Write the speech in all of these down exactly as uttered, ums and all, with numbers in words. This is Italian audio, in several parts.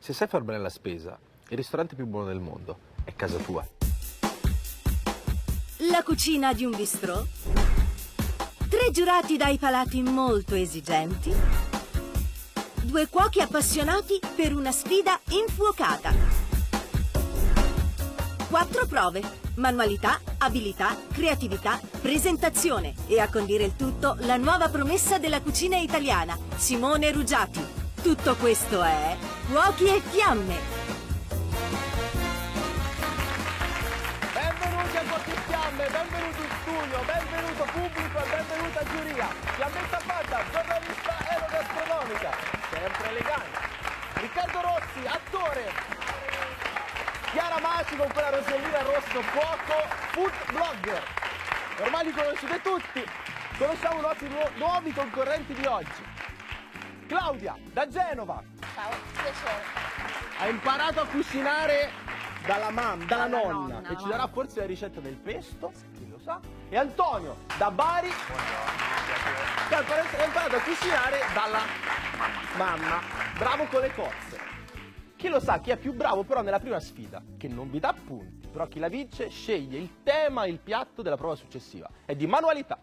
Se sai far bene la spesa, il ristorante più buono del mondo è casa tua. La cucina di un bistrò? Tre giurati dai palati molto esigenti? Due cuochi appassionati per una sfida infuocata? Quattro prove: manualità, abilità, creatività, presentazione e a condire il tutto la nuova promessa della cucina italiana, Simone Ruggiati. Tutto questo è Cuochi e Fiamme. Benvenuti a Cuochi e Fiamme, benvenuti in studio, benvenuto pubblico e benvenuta giuria. Fiammetta Fanta, giornalista enogastronomica, sempre elegante. Riccardo Rossi, attore. Chiara Maci con quella rosellina rosso fuoco, food blogger. Ormai li conoscete tutti. Conosciamo i nostri nu nuovi concorrenti di oggi. Claudia, da Genova. Ciao, piacere. Ha imparato a cucinare dalla mamma, dalla, Dalla nonna, nonna, che ci va. darà forse la ricetta del pesto, chi lo sa. E Antonio, da Bari, che ha imparato a cucinare dalla mamma. Bravo con le cozze. Chi lo sa chi è più bravo però nella prima sfida, che non vi dà punti, però chi la vince sceglie il tema e il piatto della prova successiva. È di manualità.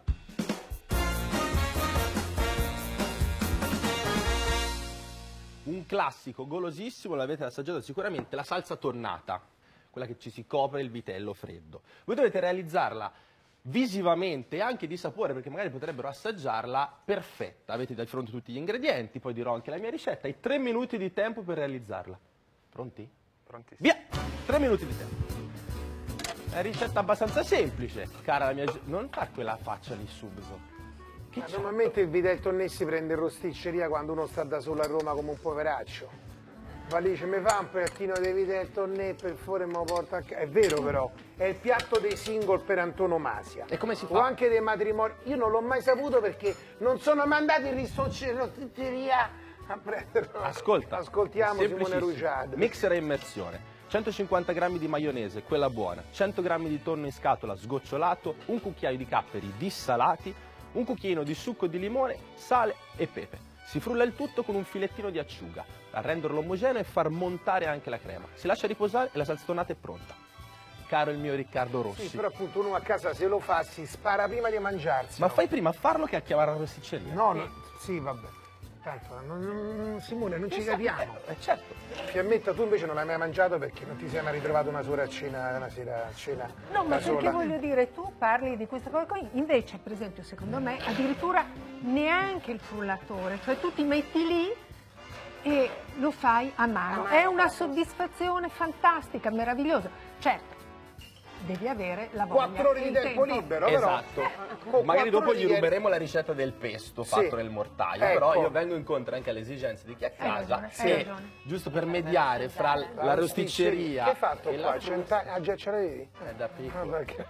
Un classico golosissimo, l'avete assaggiato sicuramente, la salsa tornata, quella che ci si copre il vitello freddo. Voi dovete realizzarla visivamente e anche di sapore, perché magari potrebbero assaggiarla perfetta. Avete di fronte tutti gli ingredienti, poi dirò anche la mia ricetta. Hai tre minuti di tempo per realizzarla. Pronti? Prontissimo. Via! Tre minuti di tempo. È una ricetta abbastanza semplice, cara la mia... Non far quella faccia lì subito. Che Ma c'è? normalmente il vitello tonné si prende in rosticceria quando uno sta da solo a Roma come un poveraccio. Va lì, dice, mi fa un piattino di vitello tonné per favore, me lo porta a casa. È vero però, è il piatto dei single per antonomasia. E come si fa? O anche dei matrimoni. Io non l'ho mai saputo perché non sono mai andato in rosticceria a prenderlo. Ascolta, Ascoltiamo Simone semplicissimo. Ruggiati. Mixer e immersione, centocinquanta grammi di maionese, quella buona, cento grammi di tonno in scatola sgocciolato, un cucchiaio di capperi dissalati, un cucchiaino di succo di limone, sale e pepe. Si frulla il tutto con un filettino di acciuga, a renderlo omogeneo e far montare anche la crema. Si lascia riposare e la salsa tornata è pronta. Caro il mio Riccardo Rossi. Sì, però appunto uno a casa se lo fa si spara prima di mangiarsi. Ma fai prima a farlo che a chiamare la rosticceria. No, no, sì, vabbè. Tanto, non, non- Simone, non ci capiamo. Eh, certo. Fiammetta, tu invece non l'hai mai mangiato perché non ti sei mai ritrovato una sera a cena, una sera a cena No, ma da perché sola. voglio dire, tu parli di questa cosa qui, invece, per esempio, secondo me, addirittura neanche il frullatore, cioè tu ti metti lì e lo fai a mano. A mano, È una certo. soddisfazione fantastica, meravigliosa. Certo, devi avere la voglia. Quattro ore e di il tempo tempo. libero, Esatto. però. Con Magari quattro dopo ore gli di- ruberemo la ricetta del pesto fatto Sì. nel mortaio, Ecco. però io vengo incontro anche alle esigenze di chi è a Hai casa ragione, hai e ragione. giusto per mediare fra l- la rosticceria Che hai fatto e qua? la Centa- Ah, già ce l'avevi? Eh, da Ah, piccolo. perché?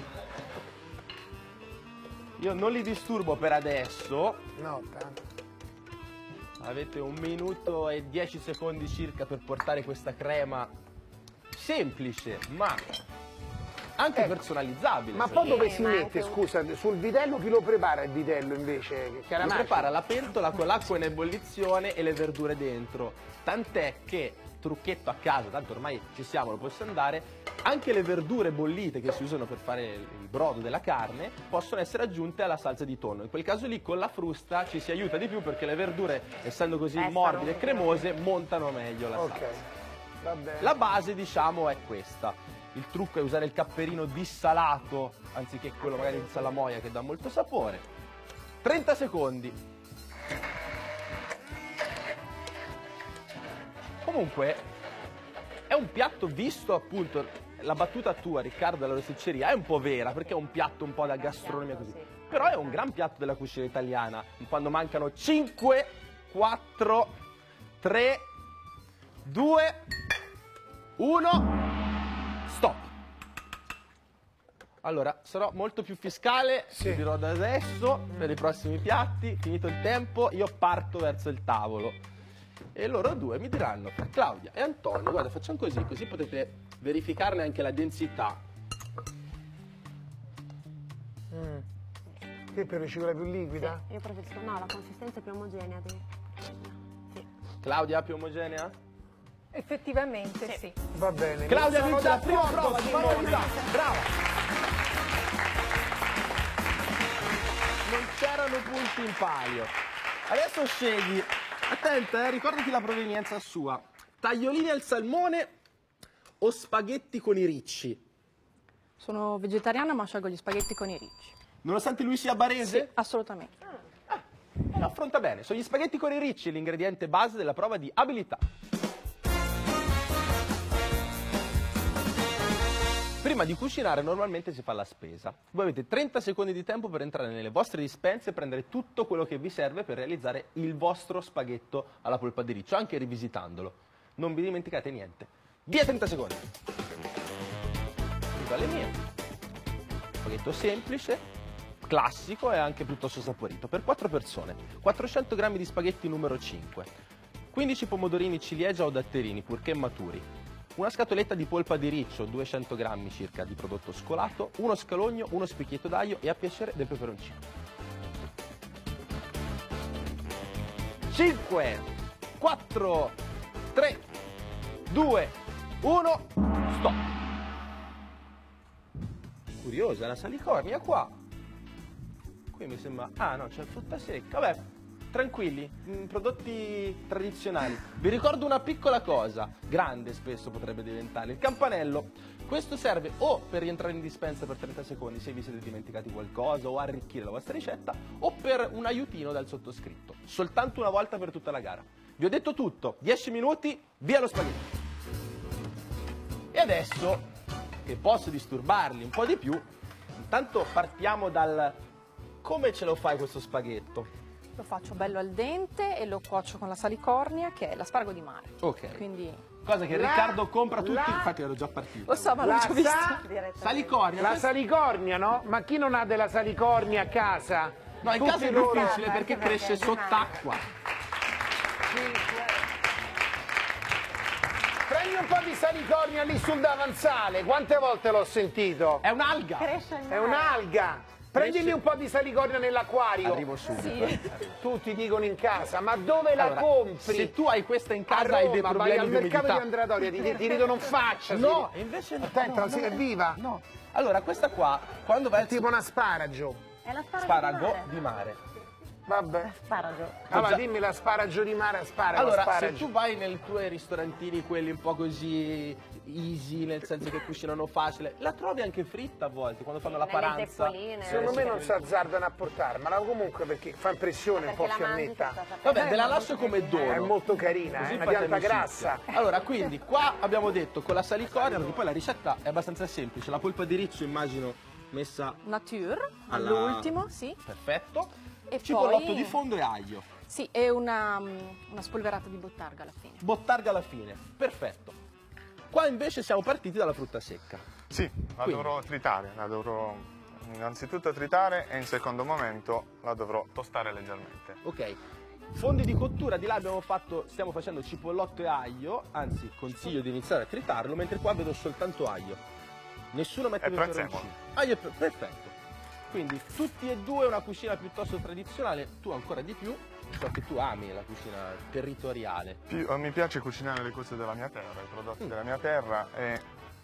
Io non li disturbo per adesso, No, tanto. avete un minuto e dieci secondi circa per portare questa crema semplice ma anche Ecco. personalizzabile. Ma se poi volete. dove si ma mette, anche un- scusa, sul vitello chi lo prepara il vitello invece? Chiara Lo Maci? prepara la pentola con l'acqua in ebollizione e le verdure dentro. Tant'è che, trucchetto a casa, tanto ormai ci siamo, lo posso andare, anche le verdure bollite che si usano per fare il brodo della carne possono essere aggiunte alla salsa di tonno. In quel caso lì con la frusta ci si aiuta di più perché le verdure, essendo così Restano morbide e più cremose, montano meglio la Ok, salsa. va bene. La base, diciamo, è questa. Il trucco è usare il capperino dissalato anziché quello magari di salamoia che dà molto sapore. trenta secondi. Comunque è un piatto visto appunto, la battuta tua Riccardo della rosticceria è un po' vera perché è un piatto un po' da gastronomia così. Però è un gran piatto della cucina italiana quando mancano cinque, quattro, tre, due, uno. Stop. Allora, sarò molto più fiscale, Sì. vi dirò da adesso, per i prossimi piatti, finito il tempo, io parto verso il tavolo. E loro due mi diranno, fra Claudia e Antonio, guarda, facciamo così, così potete verificarne anche la densità. Mm. Te preferisci quella più liquida? Io preferisco, no, la consistenza è più omogenea. Di... Sì. Claudia, più omogenea? Effettivamente sì. Va bene. Claudia Sono vince la prima d'accordo, prova di Simone. manualità. Brava. Non c'erano punti in palio. Adesso scegli. Attenta, eh, ricordati la provenienza sua. Tagliolini al salmone o spaghetti con i ricci? Sono vegetariana ma scelgo gli spaghetti con i ricci. Nonostante lui sia barese? Sì, assolutamente. Lo affronta bene. Sono gli spaghetti con i ricci l'ingrediente base della prova di abilità. Prima di cucinare normalmente si fa la spesa. Voi avete trenta secondi di tempo per entrare nelle vostre dispense e prendere tutto quello che vi serve per realizzare il vostro spaghetto alla polpa di riccio, anche rivisitandolo. Non vi dimenticate niente. Via trenta secondi. Dico alle mie. Spaghetto semplice, classico e anche piuttosto saporito. Per quattro persone. quattrocento grammi di spaghetti numero cinque. quindici pomodorini ciliegia o datterini, purché maturi. Una scatoletta di polpa di riccio, duecento grammi circa di prodotto scolato, uno scalogno, uno spicchietto d'aglio e a piacere del peperoncino. cinque, quattro, tre, due, uno, stop. Curiosa la salicornia qua. Qui mi sembra... Ah no, c'è il frutta secca. Vabbè, tranquilli, mh, prodotti tradizionali. Vi ricordo una piccola cosa, grande spesso potrebbe diventare, il campanello. Questo serve o per rientrare in dispensa per trenta secondi se vi siete dimenticati qualcosa o arricchire la vostra ricetta, o per un aiutino dal sottoscritto. Soltanto una volta per tutta la gara. Vi ho detto tutto, dieci minuti, via lo spaghetto. E adesso, che posso disturbarli un po' di più, intanto partiamo dal... Come ce lo fai questo spaghetto? Lo faccio bello al dente e lo cuocio con la salicornia, che è l'asparago di mare. Ok. Quindi Cosa che La- Riccardo compra tutti, la- infatti ero già partito. lo so, ma l'ho La già visto. sa- Salicornia. La questo- salicornia, no? Ma chi non ha della salicornia a casa? No, in Tutti casa è loro- difficile perché cresce sott'acqua. Prendi un po' di salicornia lì sul davanzale, quante volte l'ho sentito? È un'alga. È un'alga. Prendili un po' di salicornia nell'acquario. Arrivo subito. Sì. Tutti dicono in casa, ma dove la Allora, compri? se tu hai questa in A casa hai dei Roma, vai problemi al di mercato di umidità. Andratoria, ti, ti ridono in faccia. No, si- invece no. Attenta, no, si- no, è viva. No. Allora, questa qua, quando vai È al tipo un asparagio. È l'asparago sparago di mare. Vabbè. Asparagio. Allora già- dimmi l'asparagio di mare, asparago, Allora, se asparagio. tu vai nei tuoi ristorantini, quelli un po' così easy, nel senso che cucinano facile, la trovi anche fritta a volte, quando fanno la Nelle paranza. zeppoline. Secondo me non Sì. si azzardano a portarmela, comunque perché fa impressione un po' Perché la mangi fiammetta. tutta fatta- Vabbè, ve la lascio come dono. È molto carina, Così è una fate pianta amicizia. grassa. Allora, quindi, qua abbiamo detto con la salicornia, perché poi la ricetta è abbastanza semplice. La polpa di riccio, immagino, messa Nature, alla- all'ultimo, sì. perfetto. E Cipollotto poi- di fondo e aglio. Sì, e una, una spolverata di bottarga alla fine. Bottarga alla fine. Perfetto. Qua invece siamo partiti dalla frutta secca. Sì, la Quindi? dovrò tritare, la dovrò innanzitutto tritare e in secondo momento la dovrò tostare leggermente. Ok. Fondi di cottura, di là abbiamo fatto, stiamo facendo cipollotto e aglio, anzi consiglio di iniziare a tritarlo, mentre qua vedo soltanto aglio. Nessuno mette E peperoncino. prezzemolo. Aglio e pe- perfetto. Quindi tutti e due una cucina piuttosto tradizionale, tu ancora di più, so che tu ami la cucina territoriale. Più- mi piace cucinare le cose della mia terra, i prodotti Mm. della mia terra e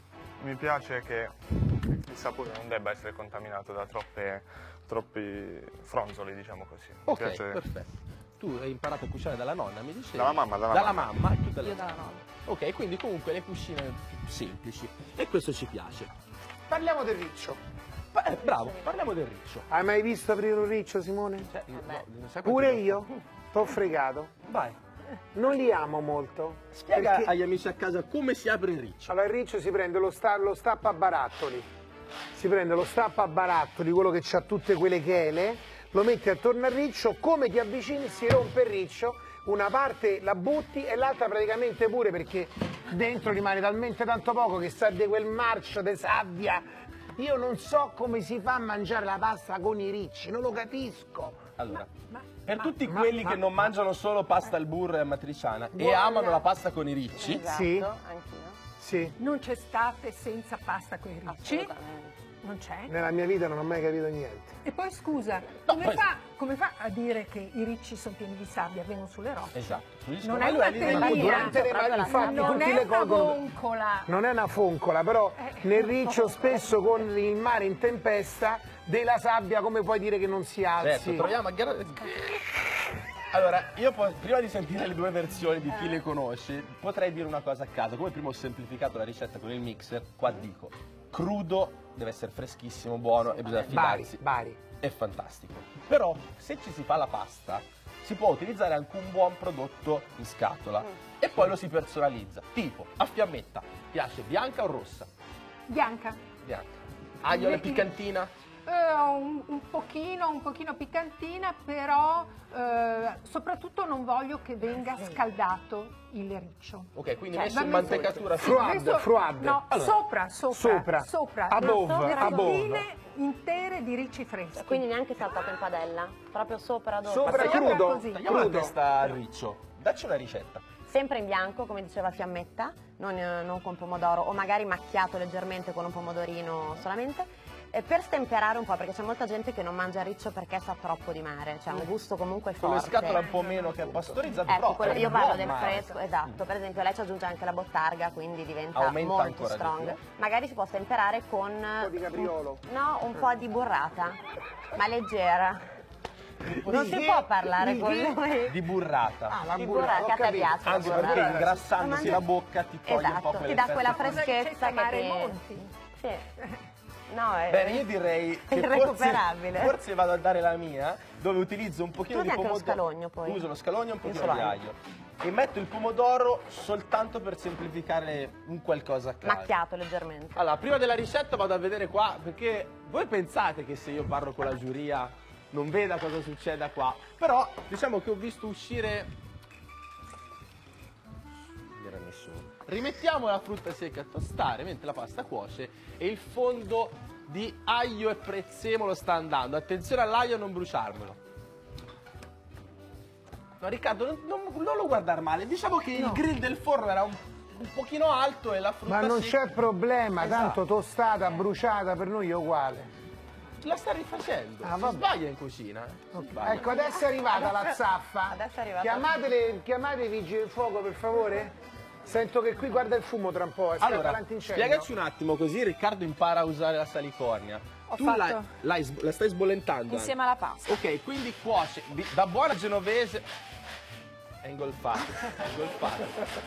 mi piace che il sapore non debba essere contaminato da troppe, troppi fronzoli, diciamo così. Mi Ok, piace- perfetto. Tu hai imparato a cucinare dalla nonna, mi dicevi? Dalla mamma, dalla Dalla mamma. mamma e tu dalla Io dalla nonna. nonna. Ok, quindi comunque le cucine più semplici. E questo ci piace. Parliamo del riccio. Pa- eh, bravo, parliamo del riccio. Hai mai visto aprire un riccio, Simone? Cioè, no, non sai Pure quanti- io? T'ho fregato. Vai. Non li amo molto. Spiega perché- agli amici a casa come si apre il riccio. Allora il riccio si prende lo, sta, lo stappa a barattoli. Si prende lo stappa a barattoli, quello che ha tutte quelle chele, lo metti attorno al riccio, come ti avvicini si rompe il riccio, una parte la butti e l'altra praticamente pure perché dentro rimane talmente tanto poco che sa di quel marcio di sabbia. Io non so come si fa a mangiare la pasta con i ricci, non lo capisco. Allora, Ma- per ma- tutti ma- quelli ma- che non mangiano solo pasta al burro e amatriciana e Buona. amano la pasta con i ricci, Esatto, Sì. anch'io. Sì. Non c'è estate senza pasta con i ricci. Assolutamente. Non c'è? Nella mia vita non ho mai capito niente. E poi scusa, No, come, poi- fa, come fa a dire che i ricci sono pieni di sabbia, vengono sulle rocce? Esatto. Sugli Non scavalli è una lì nella- terrina. Durante le proprio la infatti non tutti è le una colgono. voncola. Non è una foncola, però Eh. nel riccio spesso con il mare in tempesta della sabbia come puoi dire che non si alzi? Certo, troviamo a gara- Allora, io po- prima di sentire le due versioni di chi le conosce, potrei dire una cosa a caso. Come prima ho semplificato la ricetta con il mixer, qua dico crudo, deve essere freschissimo, buono e bisogna Bari, fidarsi. Bari. È fantastico. Però se ci si fa la pasta, si può utilizzare anche un buon prodotto in scatola e poi lo si personalizza. Tipo, a fiammetta, piace bianca o rossa? Bianca. Bianca. Aglio alla piccantina? Eh, un, un pochino, un pochino piccantina, però eh, soprattutto non voglio che venga scaldato il riccio. Ok, quindi Cioè, messo in va messo- mantecatura sì, froide. Froid, messo- froid. No, Allora, sopra, sopra, sopra. sopra. Above, le above. fettine intere di ricci freschi. Quindi neanche saltato in padella, proprio sopra dove? Sopra Sopra crudo, così. Tagliamo la crudo. testa al riccio. Dacci una ricetta. Sempre in bianco, come diceva Fiammetta, non, eh, non con pomodoro, o magari macchiato leggermente con un pomodorino solamente. E per stemperare un po', perché c'è molta gente che non mangia riccio perché sa troppo di mare, cioè ha un gusto comunque Con le forte. scatole un po' meno che pastorizzato, Ecco, però quello- è io un parlo buon del mare. fresco, esatto. Per esempio lei ci aggiunge anche la bottarga, quindi diventa Aumenta molto ancora di strong. più. Magari si può stemperare con un po' di capriolo. no, un po' di burrata, ma leggera. Non Di si che? può parlare Di con che? lui. Di burrata. Ah, la Di burrata, burrata, ho che a te capito. piace la Anzi, perché burrata. ingrassandosi Mangi- la bocca ti toglie un po' Esatto, quelle ti dà quella fette. freschezza che chiamare ti... Monti. Sì. No, è... Bene, io direi che forse, irrecuperabile. forse vado a dare la mia, dove utilizzo un pochino Tu di usi anche lo pomodoro. scalogno, poi. Uso lo scalogno e un Io pochino solo di aglio. aglio. E metto il pomodoro soltanto per semplificare un qualcosa a caso. macchiato leggermente. Allora, prima della ricetta vado a vedere qua, perché voi pensate che se io parlo con la giuria non veda cosa succeda qua, però diciamo che ho visto uscire... Non era nessuno. Rimettiamo la frutta secca a tostare mentre la pasta cuoce e il fondo di aglio e prezzemolo sta andando. Attenzione all'aglio a non bruciarmelo. No, Riccardo, non, non- non lo guardare male. Diciamo che il grill del forno era un, un pochino alto e la frutta Ma non secca... c'è problema, Esatto. tanto tostata, bruciata per noi è uguale. La sta rifacendo. Ah, si vabbè. sbaglia in cucina. eh. Si sbaglia. Ecco, adesso è arrivata la zaffa. Adesso è arrivata. Chiamate, le- chiamate i vigili del fuoco, per favore. Sento che qui guarda il fumo tra un po', è scatta Allora, l'antincendio. spiegaci un attimo così Riccardo impara a usare la salicornia. Ho tu fatto- l'hai- l'hai sb- la stai sbollentando. Insieme alla pasta. Ok, quindi cuoce di- da buona genovese. È ingolfato, è ingolfato.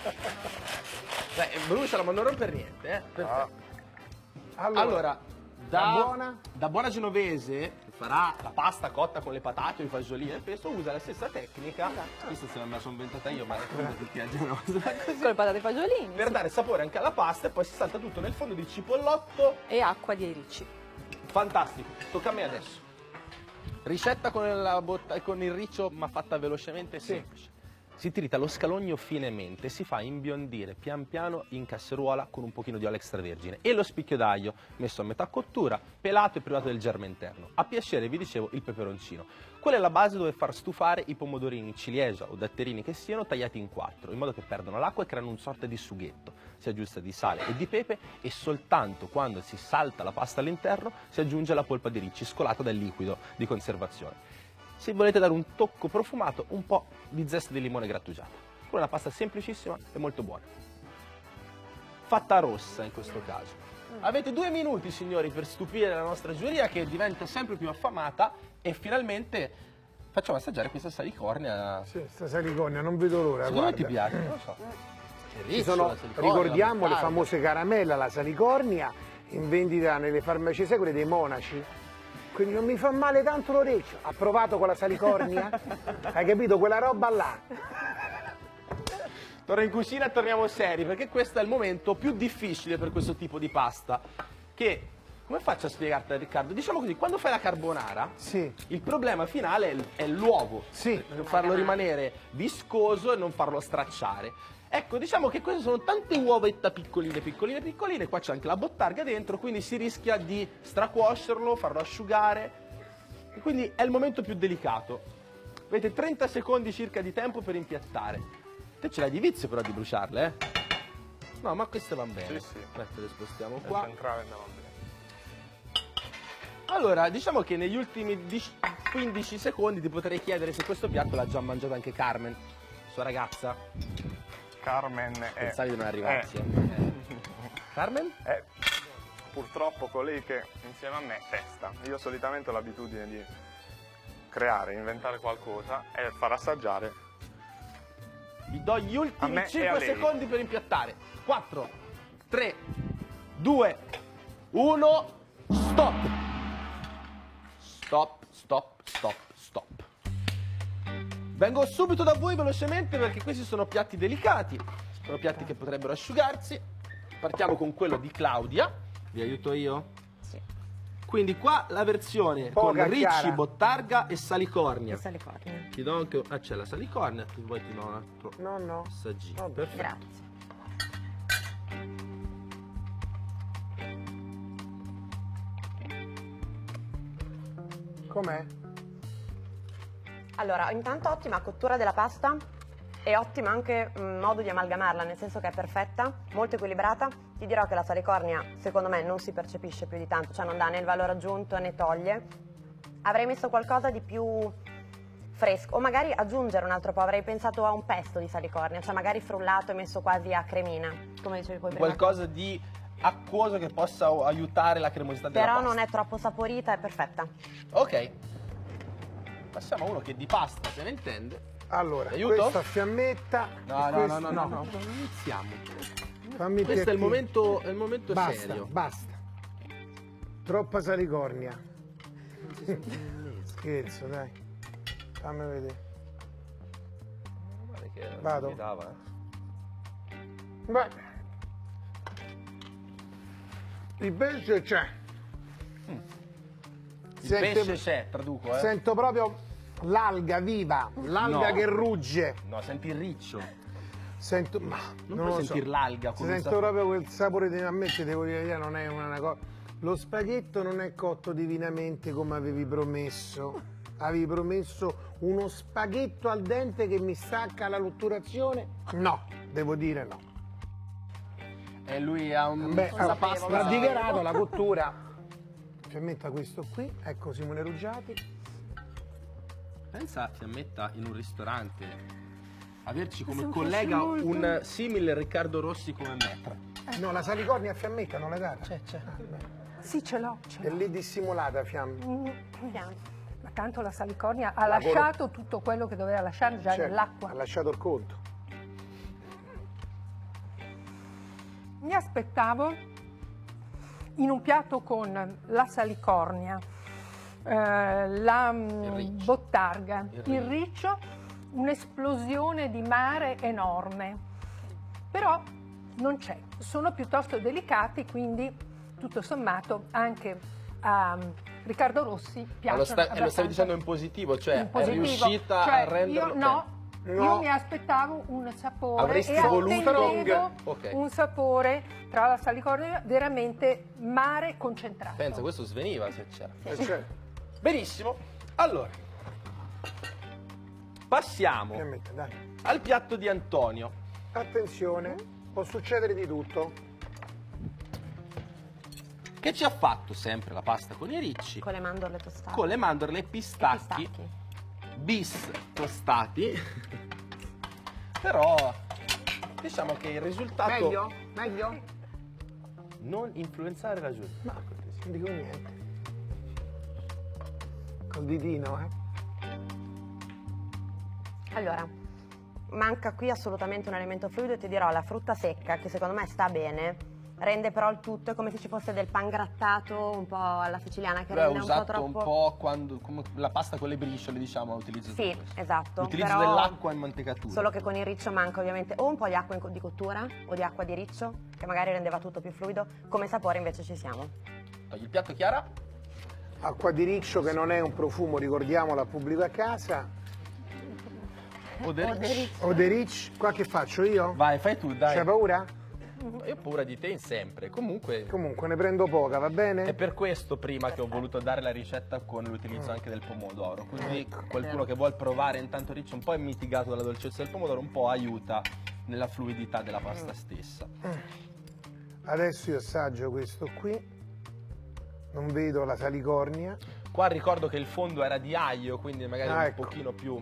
Dai, bruciala, ma non romper niente, eh? Perfetto. Allora, Allora, da, da buona? da buona genovese, che farà la pasta cotta con le patate, i fagiolini e il pesto, usa la stessa tecnica. Questa se non me la sono inventata io, ma è come tutti a Genova. Con le patate e fagiolini Per dare sapore anche alla pasta e poi si salta tutto nel fondo di cipollotto. e acqua di ricci. Fantastico, tocca a me adesso. Ricetta con, la botta- con il riccio ma fatta velocemente e semplice. Si trita lo scalogno finemente e si fa imbiondire pian piano in casseruola con un pochino di olio extravergine e lo spicchio d'aglio messo a metà cottura, pelato e privato del germe interno. A piacere, vi dicevo, il peperoncino. Quella è la base dove far stufare i pomodorini ciliegia o datterini che siano tagliati in quattro, in modo che perdono l'acqua e creano un sorta di sughetto. Si aggiusta di sale e di pepe e soltanto quando si salta la pasta all'interno si aggiunge la polpa di ricci scolata dal liquido di conservazione. Se volete dare un tocco profumato, un po' di zesta di limone grattugiata. Con una pasta semplicissima e molto buona. Fatta rossa in questo caso. Avete due minuti, signori, per stupire la nostra giuria che diventa sempre più affamata e finalmente facciamo assaggiare questa salicornia. Sì, sta salicornia, non vedo l'ora. Secondo me guarda. ti piace? Non lo so. È Ci riccio, sono, la salicornia, ricordiamo la le mostarda. famose caramelle alla salicornia in vendita nelle farmacie, sai quelle dei monaci? Quindi non mi fa male tanto l'orecchio. Ha provato con la salicornia? Hai capito? Quella roba là. Torno in cucina e torniamo seri, perché questo è il momento più difficile per questo tipo di pasta. Che, come faccio a spiegarti, Riccardo? Diciamo così, quando fai la carbonara, Sì. il problema finale è il- è l'uovo. Sì. Per farlo rimanere viscoso e non farlo stracciare. Ecco, diciamo che queste sono tante uovetta piccoline, piccoline, piccoline. Qua c'è anche la bottarga dentro, quindi si rischia di stracuocerlo, farlo asciugare. E quindi è il momento più delicato. Avete trenta secondi circa di tempo per impiattare. Te ce l'hai di vizio però di bruciarle, eh? No, ma queste vanno bene. Sì, sì. Aspetta, le spostiamo Il qua. centrale andava bene. Allora, diciamo che negli ultimi quindici secondi ti potrei chiedere se questo piatto l'ha già mangiato anche Carmen, sua ragazza. Carmen è... Pensavi di non arrivarci. è- eh. Carmen? è purtroppo colei che insieme a me testa. Io solitamente ho l'abitudine di creare, inventare qualcosa e far assaggiare. Vi do gli A ultimi me e a cinque lei. secondi per impiattare. quattro, tre, due, uno, stop! Stop, stop, stop, stop. Vengo subito da voi velocemente perché questi sono piatti delicati, sono piatti che potrebbero asciugarsi. Partiamo con quello di Claudia. Vi aiuto io? Sì. Quindi qua la versione Poca, con ricci, chiara. bottarga e salicornia. E salicornia. Ti do anche... Ah, c'è la salicornia, tu vuoi ti do un altro No, no. assaggino. Vabbè. Perfetto. Grazie. Com'è? Allora, intanto ottima cottura della pasta e ottima anche il modo di amalgamarla, nel senso che è perfetta, molto equilibrata. Ti dirò che la salicornia, secondo me, non si percepisce più di tanto, cioè non dà né il valore aggiunto né toglie. Avrei messo qualcosa di più fresco, o magari aggiungere un altro po', avrei pensato a un pesto di salicornia, cioè magari frullato e messo quasi a cremina, come dicevi poi prima. Qualcosa di acquoso che possa aiutare la cremosità della Però pasta. non è troppo saporita, è perfetta. Ok. Passiamo a uno che di pasta se ne intende. Allora, Aiuto? questa a fiammetta. No, e no, questo- no, no, no, no, non iniziamo. Fammi Questo è il piatti- momento, è il momento Basta, serio. basta. Troppa salicornia. Scherzo, dai. Fammi vedere. Guarda che Vado. si dava, eh. Beh. Il pesce c'è. Il pesce c'è, traduco, eh. Sento proprio l'alga viva, l'alga No. che rugge. No, senti il riccio. Sento, ma Non non puoi lo so. sentire l'alga con un Sento sapore. proprio quel sapore di a me, ti devo dire, non è una cosa. Lo spaghetto non è cotto divinamente come avevi promesso. Avevi promesso uno spaghetto al dente che mi stacca la lutturazione? No, devo dire no. E lui ha un... Beh, la l'ha pasta... l'ha dichiarato la cottura. Fiammetta questo qui, ecco Simone Ruggiati. Pensa a Fiammetta in un ristorante, averci come Sono collega molto- un simile Riccardo Rossi come me. No, la salicornia a Fiammetta non l'hai data? C'è, c'è. Sì, ce l'ho, ce È l'ho. lì dissimulata Fiamma. Ma tanto la salicornia ha La lasciato tutto quello che doveva lasciare già Certo, nell'acqua. ha lasciato il conto. Mi aspettavo in un piatto con la salicornia, eh, la mm, Il riccio. bottarga, Il il riccio, un'esplosione di mare enorme. Però non c'è, sono piuttosto delicati, quindi tutto sommato anche a mm, Riccardo Rossi Ma piacciono lo, sta- e lo abbastanza. stavi dicendo in positivo, cioè In positivo. è riuscita Cioè, a renderlo... Io, no, No. io mi aspettavo un sapore Avresti e voluto- attendevo Ok. un sapore tra la salicornia veramente mare concentrato. Pensa, questo sveniva se c'era. Eh, certo. Benissimo, allora passiamo Fiammetta, dai. al piatto di Antonio. Attenzione, può succedere di tutto. Che ci ha fatto sempre la pasta con i ricci, Con le mandorle tostate. con le mandorle e E pistacchi, pistacchi. bis tostati. Però diciamo che il risultato... Meglio? Meglio? Non influenzare la giuria. No, non dico niente. Col ditino, eh? Allora, manca qui assolutamente un elemento fluido e ti dirò la frutta secca, che secondo me sta bene, rende però il tutto, è come se ci fosse del pan grattato un po' alla siciliana, che Lui ha rende un po' usato troppo... un po' quando come la pasta con le briciole, diciamo, utilizzo Sì, esatto. L'utilizzo però- dell'acqua in mantecatura. Solo che con il riccio manca ovviamente o un po' di acqua in co- di cottura o di acqua di riccio, che magari rendeva tutto più fluido, come sapore invece ci siamo. Togli il piatto, Chiara? Acqua di riccio che non è un profumo, ricordiamolo al pubblico a casa. O del riccio. O de rich, qua che faccio io? Vai, fai tu, dai. C'hai paura? Io ho paura di te in sempre. Comunque Comunque ne prendo poca, va bene? è per questo prima che ho voluto dare la ricetta con l'utilizzo anche del pomodoro. Così qualcuno che vuol provare intanto riccio un po' è mitigato dalla dolcezza del pomodoro, un po' aiuta nella fluidità della pasta stessa. Adesso io assaggio questo qui. Non vedo la salicornia. Qua ricordo che il fondo era di aglio, quindi magari Ah, un ecco. pochino più...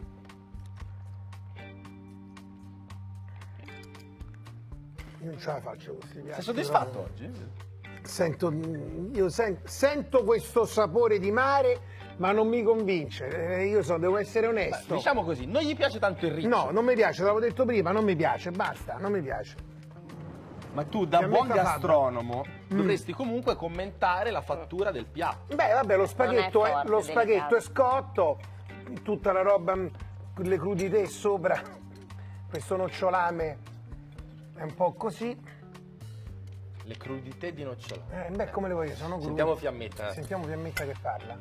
Io non ce la faccio con questi piatti. Sei soddisfatto però. oggi? Sento, io sen- sento questo sapore di mare, ma non mi convince. Eh, io so, devo essere Beh, onesto. diciamo così, non gli piace tanto il riccio. No, non mi piace, l'avevo detto prima, non mi piace, basta, non mi piace. Ma tu da Fiammetta buon fatta. gastronomo Mm. dovresti comunque commentare la fattura del piatto. Beh, vabbè, lo spaghetto, è, forte, lo spaghetto delicato. è scotto, tutta la roba, mh, le crudité sopra, questo nocciolame è un po' così. Le crudité di nocciolata. Eh, beh, come le voglio, sono crudi. Sentiamo Fiammetta. Sentiamo Fiammetta che parla.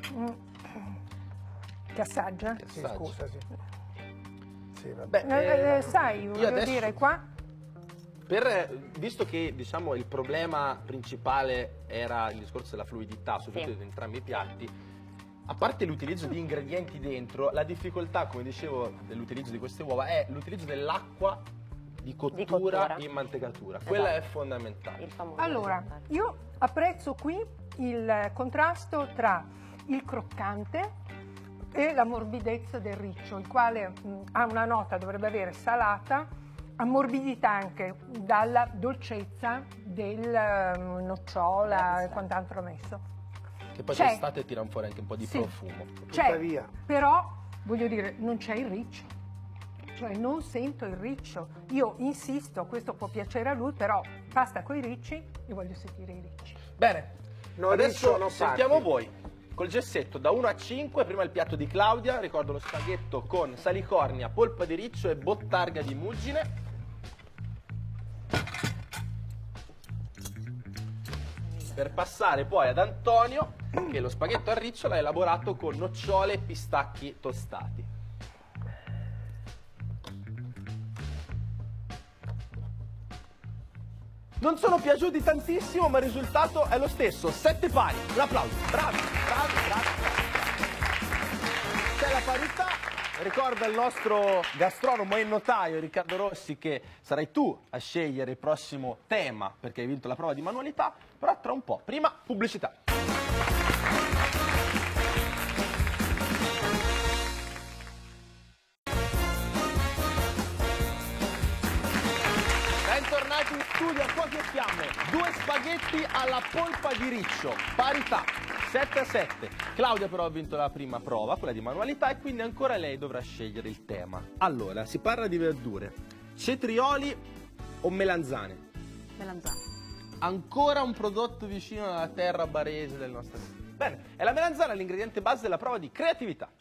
Che assaggia? Sì, Assaggia. scusa, sì. Sì, vabbè. Beh, Eh, eh, eh, sai, voglio adesso- dire, qua per, visto che diciamo il problema principale era il discorso della fluidità, soprattutto Sì. di entrambi i piatti, a parte l'utilizzo di ingredienti dentro, la difficoltà, come dicevo, dell'utilizzo di queste uova è l'utilizzo dell'acqua di cottura, cottura. in mantecatura. Quella è Esatto. fondamentale. Il famoso allora, risultato. io apprezzo qui il contrasto tra il croccante e la morbidezza del riccio, il quale mh, ha una nota, dovrebbe avere salata, ammorbidita anche dalla dolcezza del eh, nocciola e quant'altro messo. Che poi C'è. d'estate tirano fuori anche un po' di Sì. profumo. C'è, Tuttavia. però, voglio dire, non c'è il riccio. Cioè non sento il riccio. Io insisto, questo può piacere a lui, però basta coi ricci, io voglio sentire i ricci. Bene, No, adesso riccio, no sentiamo parti. voi. Col gessetto da uno a cinque, prima il piatto di Claudia, ricordo lo spaghetto con salicornia, polpa di riccio e bottarga di muggine. Per passare poi ad Antonio, che lo spaghetto al riccio l'ha elaborato con nocciole e pistacchi tostati. Non sono piaciuti tantissimo, ma il risultato è lo stesso. Sette pari. Un applauso. Bravi, bravi, bravi. C'è la parità. Ricorda il nostro gastronomo e notaio Riccardo Rossi che sarai tu a scegliere il prossimo tema perché hai vinto la prova di manualità, però tra un po'. Prima, pubblicità. Bentornati in studio a Fuochi e Fiamme. Due spaghetti alla polpa di riccio, parità, sette a sette. Claudia però ha vinto la prima prova, quella di manualità, e quindi ancora lei dovrà scegliere il tema. Allora, si parla di verdure, cetrioli o melanzane? Melanzane. Ancora un prodotto vicino alla terra barese del nostro amico. Bene, è la melanzana l'ingrediente base della prova di creatività.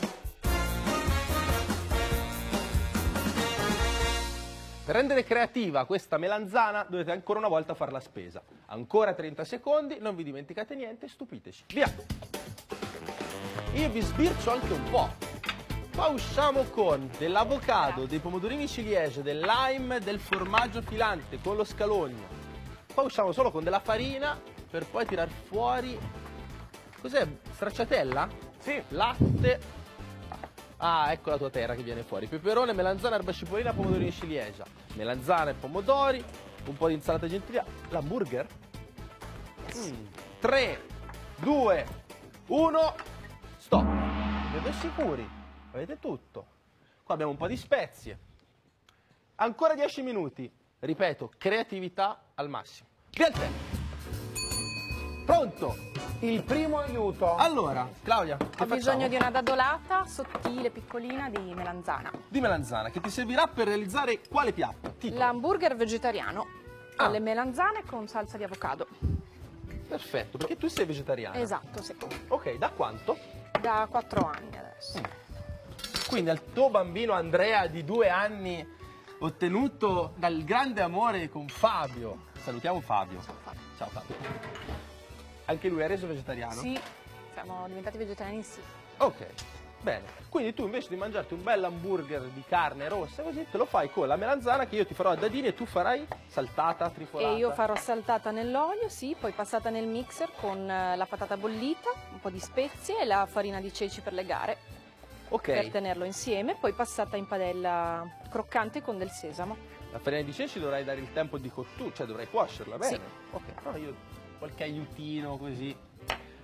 Per rendere creativa questa melanzana dovete ancora una volta fare la spesa. Ancora trenta secondi, non vi dimenticate niente, stupiteci. Via! Io vi sbircio anche un po'. Qua usciamo con dell'avocado, dei pomodorini ciliegie, del lime, del formaggio filante con lo scalogno. Poi usciamo solo con della farina per poi tirar fuori... Cos'è? Stracciatella? Sì. Latte... Ah, ecco la tua terra che viene fuori. Peperone, melanzana, erba cipollina, pomodorini ciliegia. Melanzana e pomodori, un po' di insalata gentile. L'hamburger? Mm. tre, due, uno, stop. Siete sicuri? Avete tutto. Qua abbiamo un po' di spezie. Ancora dieci minuti. Ripeto, creatività al massimo. Via il tempo. Pronto? Il primo aiuto. Allora, Claudia, che Ho facciamo? bisogno di una dadolata sottile, piccolina, di melanzana. Di melanzana, che ti servirà per realizzare quale piatto? Tipo. L'hamburger vegetariano, Ah. alle melanzane con salsa di avocado. Perfetto, perché tu sei vegetariana. Esatto, sì. Ok, da quanto? Da quattro anni adesso. Quindi al tuo bambino Andrea di due anni, ottenuto dal grande amore con Fabio. Salutiamo Fabio. Ciao, Fabio. Ciao Fabio. Anche lui è reso vegetariano? Sì, siamo diventati vegetariani, sì. Ok, bene. Quindi tu invece di mangiarti un bel hamburger di carne rossa, così te lo fai con la melanzana che io ti farò a dadini e tu farai saltata, trifolata. E io farò saltata nell'olio, sì, poi passata nel mixer con eh, la patata bollita, un po' di spezie e la farina di ceci per legare, Ok, per tenerlo insieme, poi passata in padella croccante con del sesamo. la farina di ceci dovrai dare il tempo di cottura, cioè dovrai cuocerla, bene? Sì. Ok, no, io qualche aiutino così.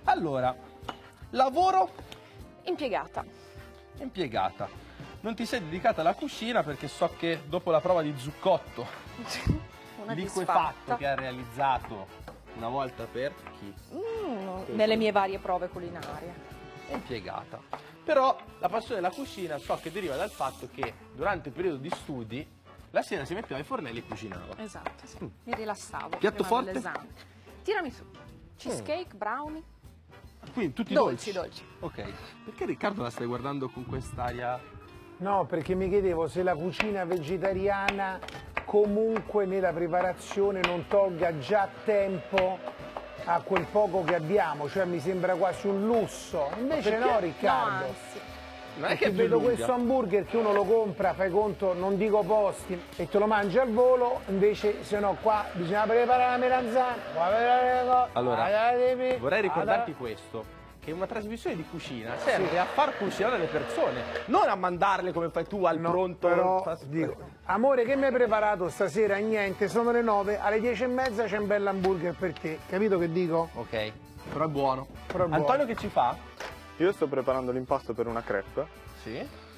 Allora, lavoro Impiegata. impiegata. Non ti sei dedicata alla cucina perché so che dopo la prova di zuccotto Una liquefatto disfatta. che ha realizzato una volta per chi? Mm, nelle mie varie prove culinarie. È impiegata. Però la passione della cucina so che deriva dal fatto che durante il periodo di studi la sera si metteva ai fornelli e cucinava. Esatto, sì. Mi rilassavo. Piatto prima forte? dell'esame. Tirami su. Cheesecake, brownie. Quindi tutti Dolci, dolci. dolci. Ok. Perché Riccardo la stai guardando con quest'aria? No, perché mi chiedevo se la cucina vegetariana comunque nella preparazione non tolga già tempo a quel poco che abbiamo, cioè mi sembra quasi un lusso. Invece perché? no, Riccardo. No, anzi. Non è Perché che è vedo lunga. questo hamburger che uno lo compra, fai conto, non dico posti, e te lo mangi al volo, invece se no qua bisogna preparare la melanzana. Allora, vorrei ricordarti questo, che una trasmissione di cucina serve a far cucinare le persone, non a mandarle come fai tu al No, pronto. però Fa- dico, amore, che mi hai preparato stasera? Niente, sono le nove, alle dieci e mezza c'è un bel hamburger per te, capito che dico? Ok, però è buono. Però è buono. Antonio che ci fa? Io sto preparando l'impasto per una crepe Sì.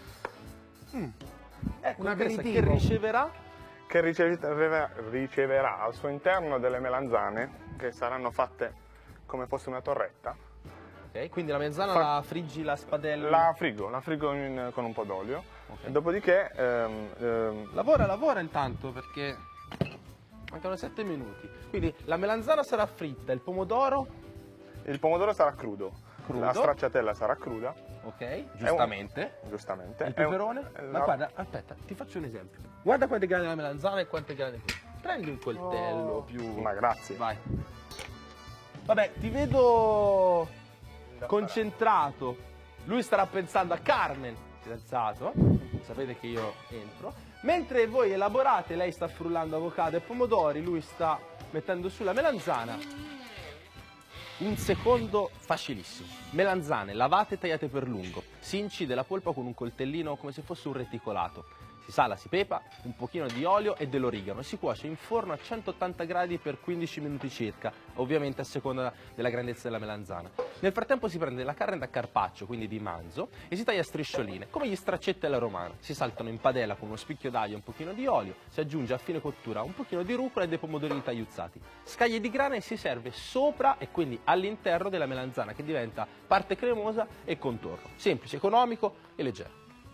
Mm. Ecco, Un pensa che aperitivo. riceverà? che riceverà, riceverà al suo interno delle melanzane che saranno fatte come fosse una torretta. Ok, quindi la melanzana Fa- la friggi, la spadella. La frigo, la frigo in- con un po' d'olio. Ok. E dopodiché ehm, ehm, Lavora, lavora intanto perché mancano sette minuti. Quindi la melanzana sarà fritta, il pomodoro, il pomodoro sarà crudo, Crudo. la stracciatella sarà cruda. ok, giustamente. Giustamente. Il È un- peperone? è Ma la- guarda, aspetta, ti faccio un esempio. Guarda quanto è grande la melanzana e quanto è grande qui. Prendi un coltello Oh. più... Ma grazie. Vai. Vabbè, ti vedo concentrato. Lui starà pensando a Carmen, fidanzato. Sapete che io entro. Mentre voi elaborate, lei sta frullando avocado e pomodori, lui sta mettendo su la melanzana. Un secondo facilissimo. Melanzane lavate e tagliate per lungo. Si incide la polpa con un coltellino come se fosse un reticolato. Si sala, si pepa, un pochino di olio e dell'origano e si cuoce in forno a centottanta gradi per quindici minuti circa, ovviamente a seconda della grandezza della melanzana. Nel frattempo si prende la carne da carpaccio, quindi di manzo, e si taglia a striscioline, come gli straccetti alla romana. Si saltano in padella con uno spicchio d'aglio e un pochino di olio, si aggiunge a fine cottura un pochino di rucola e dei pomodorini tagliuzzati. Scaglie di grana e si serve sopra e quindi all'interno della melanzana che diventa parte cremosa e contorno. Semplice, economico e leggero.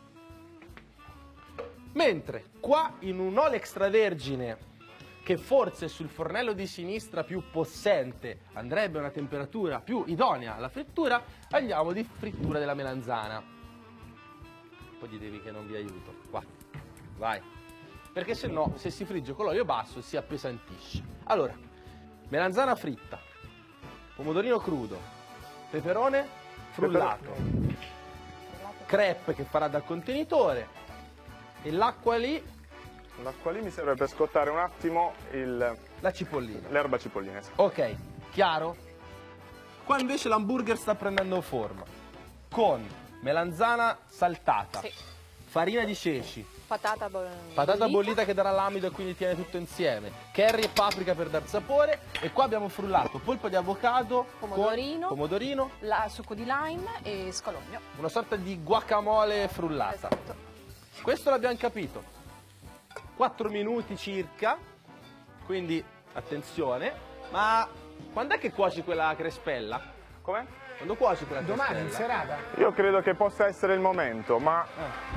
Mentre qua in un olio extravergine che forse sul fornello di sinistra più possente andrebbe a una temperatura più idonea alla frittura, andiamo di frittura della melanzana. Poi gli devi che non vi aiuto. Qua, vai. Perché se no, se si frigge con l'olio basso si appesantisce. Allora, melanzana fritta, pomodorino crudo, peperone frullato, crepe che farà da contenitore. E l'acqua lì, L'acqua lì mi serve per scottare un attimo il- la cipollina. l'erba cipollina. Ok, chiaro? Qua invece l'hamburger sta prendendo forma. Con melanzana saltata, Sì. farina di ceci, Patata, bo- patata bollita che darà l'amido e quindi tiene tutto insieme, curry e paprika per dar sapore, e qua abbiamo frullato polpa di avocado, Pomodorino. con pomodorino, la succo di lime e scalogno. una sorta di guacamole frullata. Esatto. Questo l'abbiamo capito. quattro minuti circa, quindi attenzione. Ma quando è che cuoci quella crespella? Come? Quando cuoci quella Domani in crespella? serata? Io credo che possa essere il momento, ma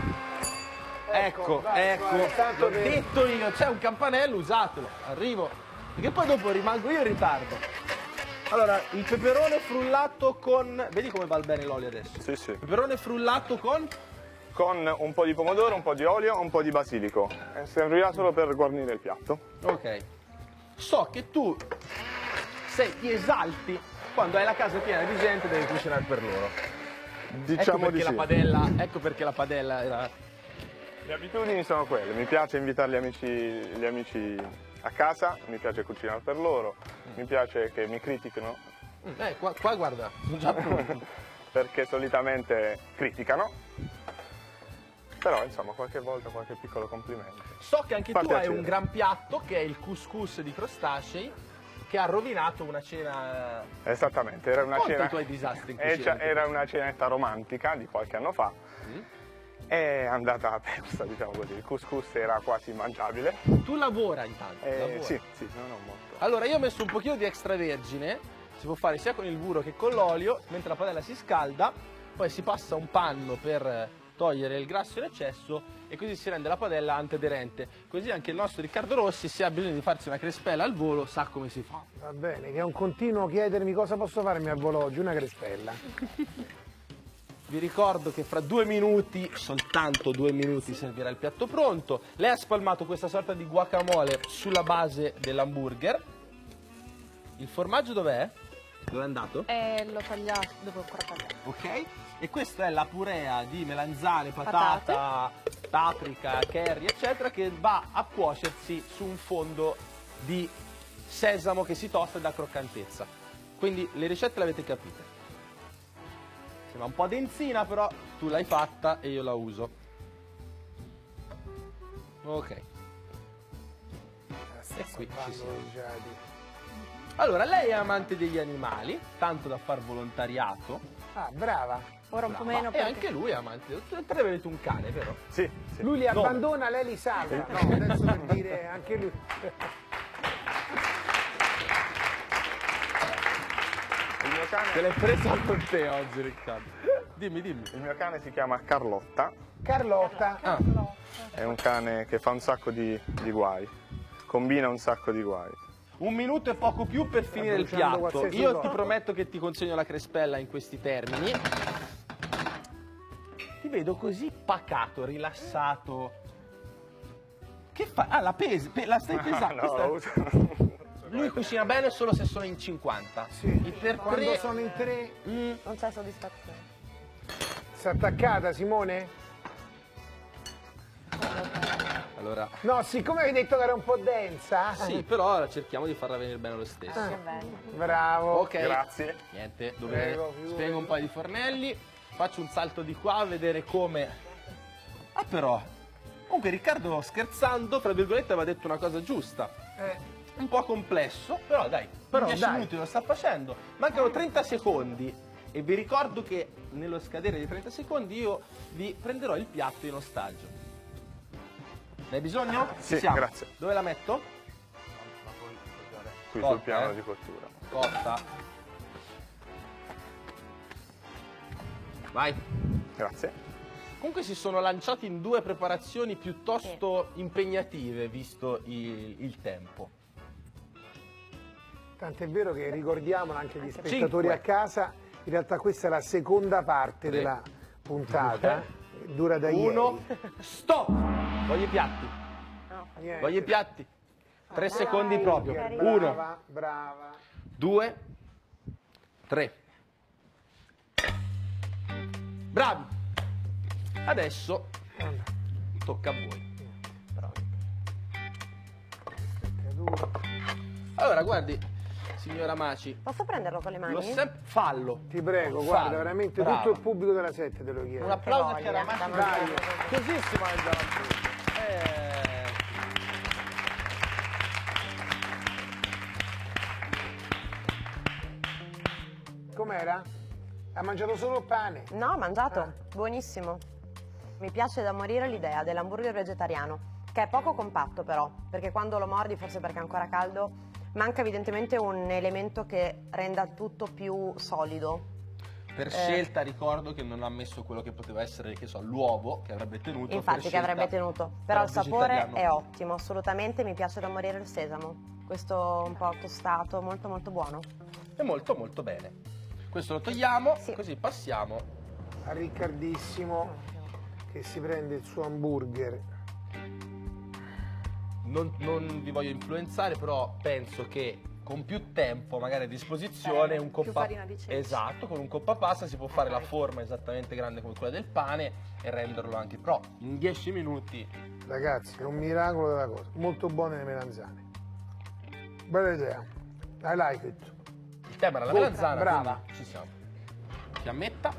Ecco, vai, ecco, vai, tanto l'ho per- detto io, c'è un campanello, usatelo, arrivo, perché poi dopo rimango io in ritardo. Allora, il peperone frullato con, vedi come va bene l'olio adesso? sì, sì. Peperone frullato con, Con un po' di pomodoro, un po' di olio, un po' di basilico. E servirà solo per guarnire il piatto. ok, so che tu sei, ti esalti quando hai la casa piena di gente e devi cucinare per loro. Diciamo ecco di perché sì. la padella, ecco perché la padella era... Le abitudini sono quelle, mi piace invitare gli amici, gli amici a casa, mi piace cucinare per loro, mi piace che mi critichino, Mm, Eh, qua, qua guarda, sono già pronti. perché solitamente criticano. Però insomma qualche volta qualche piccolo complimento. So che anche Fa tu hai piacere. un gran piatto che è il couscous di crostacei, che ha rovinato una cena. Esattamente, era una Racconta cena. i tuoi disastri in Eh, cucina. cioè, Era una cenetta romantica di qualche anno fa. Mm. È andata persa, diciamo così. Il couscous era quasi immangiabile. Tu lavora intanto. Eh, lavora. sì, sì, non ho molto. Allora io ho messo un pochino di extravergine, si può fare sia con il burro che con l'olio, mentre la padella si scalda, poi si passa un panno per togliere il grasso in eccesso e così si rende la padella antiaderente. Così anche il nostro Riccardo Rossi, se ha bisogno di farsi una crespella al volo, sa come si fa. Va bene, che è un continuo chiedermi cosa posso farmi al volo oggi, una crespella. Vi ricordo che fra due minuti, soltanto due minuti, servirà il piatto pronto. Lei ha spalmato questa sorta di guacamole sulla base dell'hamburger. Il formaggio dov'è? Dove è andato? E l'ho tagliato, devo ancora tagliare. Ok? E questa è la purea di melanzane, patata, paprika, curry, eccetera, che va a cuocersi su un fondo di sesamo che si tosta e dà croccantezza. Quindi le ricette le avete capite. Sembra un po' denzina, però tu l'hai fatta e io la uso. Ok. E qui ci siamo. Allora, lei è amante degli animali, tanto da far volontariato. Ah, brava. Ora un po' Brava. meno E perché... anche lui è amante. Tre avete un cane, vero? Sì, sì. Lui li No. abbandona, lei li salva. No, adesso per dire anche lui. Il mio cane, Te l'hai presa con te oggi, Riccardo. Dimmi, dimmi. il mio cane si chiama Carlotta. Carlotta. Ah, È un cane che fa un sacco di, di guai. Combina un sacco di guai. un minuto e poco più per finire il bruciando piatto. qualsiasi Io cosa. ti prometto che ti consegno la crespella in questi termini. Ti vedo così pacato, rilassato. Che fa? Ah, la pesi, pe- la stai pesando. no, Questa- lo uso. Lui cucina bene solo se sono in cinquanta. Sì. E per Quando tre... sono in tre, Mm, Non c'è soddisfazione. si è attaccata Simone? allora, No, siccome hai detto che era un po' densa. sì, però cerchiamo di farla venire bene lo stesso. Che bello. Bravo. Ok. Grazie. Niente, dove Prego, figurati. spengo un paio di fornelli, faccio un salto di qua a vedere come... Ah però, comunque Riccardo scherzando, tra virgolette, aveva detto una cosa giusta. Eh, Un po' complesso, però dai, Però in dieci dai. minuti lo sta facendo. Mancano trenta secondi e vi ricordo che nello scadere di trenta secondi io vi prenderò il piatto in ostaggio. Ne hai bisogno? Ci Sì, siamo. grazie. Dove la metto? Qui Cotta, sul piano eh? di cottura. Cotta. Vai. Grazie. Comunque si sono lanciati in due preparazioni piuttosto impegnative, visto il, il tempo. Tant'è vero che ricordiamolo anche agli Anche spettatori cinque. a casa, in realtà questa è la seconda parte Tre. della puntata, dura da Uno, ieri. stop! Voglio i piatti, Niente. voglio i piatti. Tre secondi dai, proprio. carina. Uno, Brava, brava. due, tre. Bravi! Adesso tocca a voi. Allora, guardi, signora Maci, Posso prenderlo con le mani? lo sem- fallo. Ti prego, Fallo. guarda, veramente Brava. tutto il pubblico della sette te lo chiede. Un applauso a voglia, Chiara Maci. da Dai, mangiare. così si mangia l'hamburger. Eh. Com'era? Ha mangiato solo pane. No, ho mangiato. Ah. Buonissimo. Mi piace da morire l'idea dell'hamburger vegetariano, che è poco compatto però, perché quando lo mordi, forse perché è ancora caldo, manca evidentemente un elemento che renda tutto più solido. Per scelta ricordo che non ha messo quello che poteva essere, che so, l'uovo che avrebbe tenuto. Infatti, per che avrebbe scelta tenuto. Però il sarebbe sapore vegetariano. è ottimo, assolutamente. Mi piace da morire il sesamo. Questo un po' tostato, molto molto buono. È molto molto bene. Questo lo togliamo, Sì. così passiamo. A Riccardissimo che si prende il suo hamburger. Non, non vi voglio influenzare, però penso che con più tempo magari a disposizione Eh, un più coppa farina di ceci. esatto, con un coppa pasta si può fare la forma esattamente grande come quella del pane e renderlo anche, però in dieci minuti. Ragazzi, è un miracolo della cosa. Molto buone le melanzane. Bella idea. I like it. Il tema era la Volta, melanzana, brava. quindi ci siamo. Fiammetta.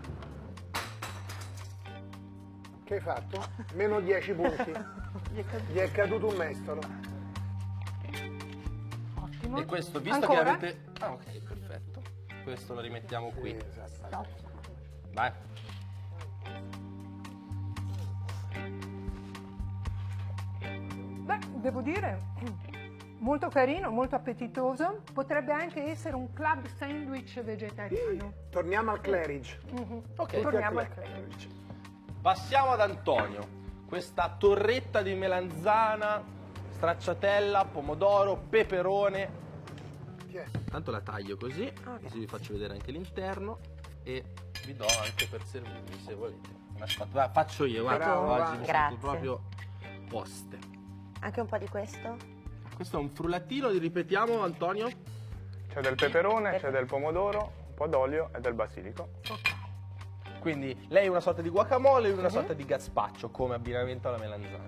Che hai fatto? Meno dieci punti. Gli è caduto un mestolo. attimo. E questo, visto Ancora? che avete... Ah, ok, perfetto. Questo lo rimettiamo qui. Stop. Vai. Beh, devo dire, molto carino, molto appetitoso. Potrebbe anche essere un club sandwich vegetariano. Torniamo al Claridge. Mhm. Ok. Torniamo al Claridge. Passiamo ad Antonio. Questa torretta di melanzana, stracciatella, pomodoro, peperone. Chi è? Tanto la taglio così, Ok. così vi faccio vedere anche l'interno e vi do anche per servirvi se volete. Una spatola. Faccio io, guarda, Bravo, oggi va. mi Grazie. sento proprio poste. Anche un po' di questo? Questo è un frullatino, ripetiamo Antonio. C'è del peperone, c'è del pomodoro, un po' d'olio e del basilico. Quindi lei è una sorta di guacamole e una sorta di gazpacho come abbinamento alla melanzana.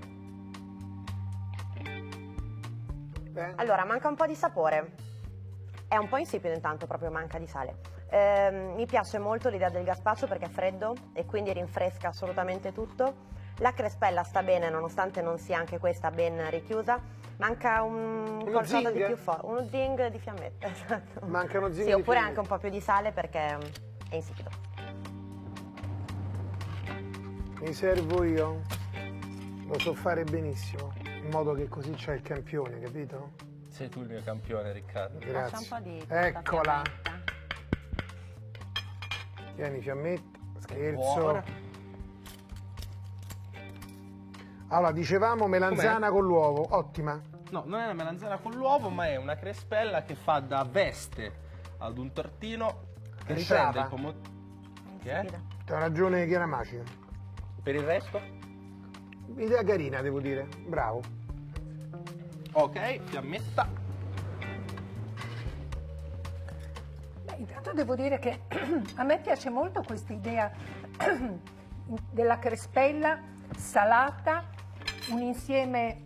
Beh, Allora, manca un po' di sapore. È un po' insipido intanto, proprio manca di sale. Ehm, mi piace molto l'idea del gazpacho perché è freddo e quindi rinfresca assolutamente tutto. La crespella sta bene nonostante non sia anche questa ben richiusa. Manca un qualcosa zing? di più forte, uno zing di fiammetta, esatto. Manca uno zing Sì, di oppure fiammetta. anche un po' più di sale perché mm, è insipido. mi servo io. Lo so fare benissimo. In modo che così c'è il campione, capito? Sei tu il mio campione, Riccardo. Lascia un Grazie. po' di questa Eccola. fiammetta. Tieni fiammetta. buona. Scherzo. Allora, dicevamo melanzana con l'uovo. Ottima. No, non è una melanzana con l'uovo, ma è una crespella che fa da veste ad un tortino che riprende Sciava. il pomodoro. Che è? Insipido. C'ha ragione Chiara Maci. Per il resto? Idea carina, devo dire. Bravo. Ok, fiammetta. Beh, intanto devo dire che a me piace molto questa idea della crespella salata, un insieme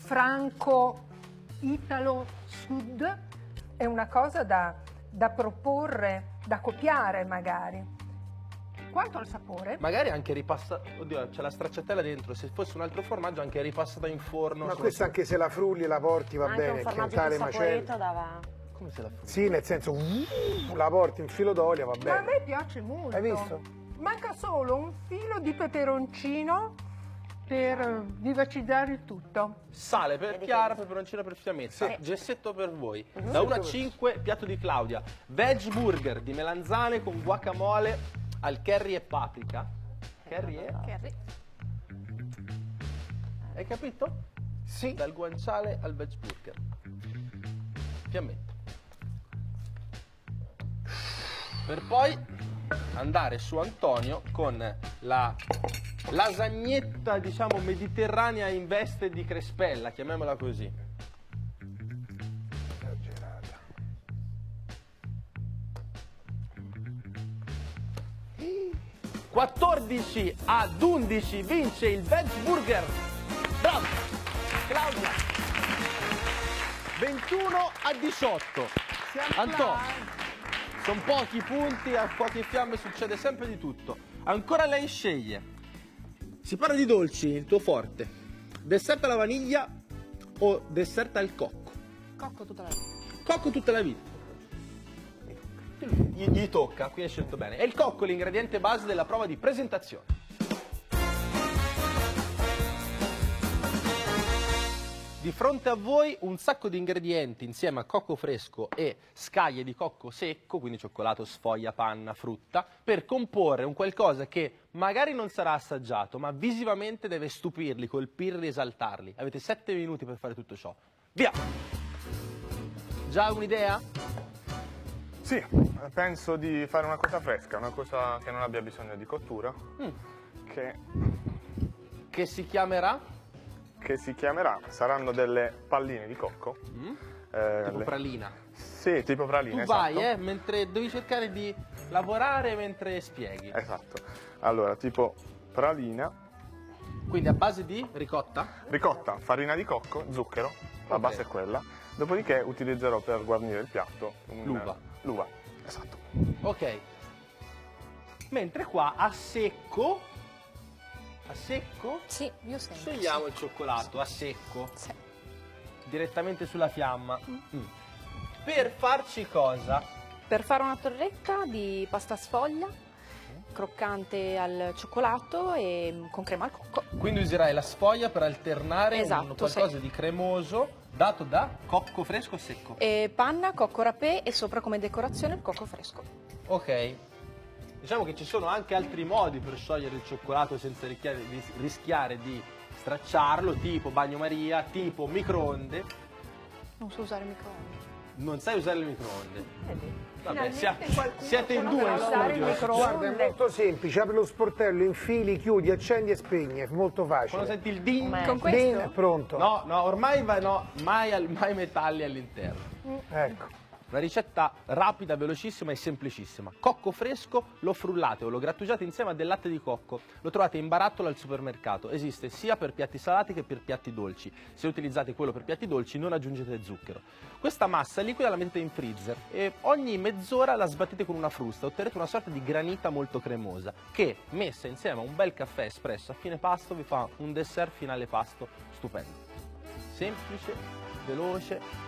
franco-italo-sud, è una cosa da, da proporre, da copiare magari. Quanto al sapore, Magari anche ripassata. Oddio, c'è la stracciatella dentro. Se fosse un altro formaggio, anche ripassata in forno. Ma solo- questa anche se la frulli e la porti va Anche bene, un che formaggio tale più macello. saporito dava... Come se la fa? Sì, nel senso, uh, la porti in filo d'olio, va ma a bene. me piace molto. Hai visto? Manca solo un filo di peperoncino per eh, vivacizzare il tutto. Sale per Vedi Chiara, che- peperoncino per Fiammetta. Sì. Gessetto per voi. Mhm. Da uno a cinque, piatto di Claudia. Veg burger di melanzane con guacamole al curry e paprika. Curry e... Curry. Hai capito? Sì. Dal guanciale al veg burger. Fiammetta. Per poi andare su Antonio con la lasagnetta, diciamo, mediterranea in veste di crespella, chiamiamola così. Esagerata. quattordici ad undici vince il veg burger. Bravo! Claudia. ventuno a diciotto. Antonio. Sono pochi punti, a poche fiamme succede sempre di tutto. Ancora lei sceglie. Si parla di dolci, il tuo forte. Dessert alla vaniglia o dessert al cocco? Cocco tutta la vita. Cocco tutta la vita. Gli, gli tocca, qui hai scelto bene. E il cocco è l'ingrediente base della prova di presentazione. Di fronte a voi un sacco di ingredienti insieme a cocco fresco e scaglie di cocco secco, quindi cioccolato, sfoglia, panna, frutta, per comporre un qualcosa che magari non sarà assaggiato, ma visivamente deve stupirli, colpirli, esaltarli. Avete sette minuti per fare tutto ciò. Via! Già un'idea? Sì, penso di fare una cosa fresca, una cosa che non abbia bisogno di cottura, che, Che si chiamerà? che si chiamerà, saranno delle palline di cocco. Mm? eh, Tipo le- pralina. Sì, tipo praline, Tu vai, esatto. eh, mentre devi cercare di lavorare mentre spieghi. Esatto. Allora, tipo pralina, Quindi a base di ricotta? ricotta, farina di cocco, zucchero, la Ok. base è quella. Dopodiché utilizzerò per guarnire il piatto un- L'uva. L'uva, esatto. Ok. Mentre qua a secco, a secco, Sì, io sento. sciogliamo il cioccolato a secco, Sì. direttamente sulla fiamma. Mm. per farci cosa? Per fare una torretta di pasta sfoglia, croccante al cioccolato e con crema al cocco. Quindi userai la sfoglia per alternare Esatto, un qualcosa sì. di cremoso dato da cocco fresco o secco. E panna, cocco rapé e sopra come decorazione il cocco fresco. Ok. Diciamo che ci sono anche altri modi per sciogliere il cioccolato senza rischiare, ris- rischiare di stracciarlo, tipo bagnomaria, tipo microonde. Non so usare il microonde. Non sai usare il microonde. Vabbè, Finalmente sia- qualcuno siete in conosce due in usare il studio. microonde. Guarda, è molto semplice, apri lo sportello, infili, chiudi, accendi e spegni, è molto Quando facile. senti il ding, Come- Con questo? Bene, pronto. no, no, ormai va, no, mai, al- mai metalli all'interno. Ecco. Una ricetta rapida, velocissima e semplicissima. Cocco fresco, lo frullate o lo grattugiate insieme a del latte di cocco. Lo trovate in barattolo al supermercato. Esiste sia per piatti salati che per piatti dolci. Se utilizzate quello per piatti dolci non aggiungete zucchero. Questa massa liquida la mettete in freezer e ogni mezz'ora la sbattete con una frusta. Otterrete una sorta di granita molto cremosa che, messa insieme a un bel caffè espresso a fine pasto, vi fa un dessert finale pasto stupendo. Semplice, veloce,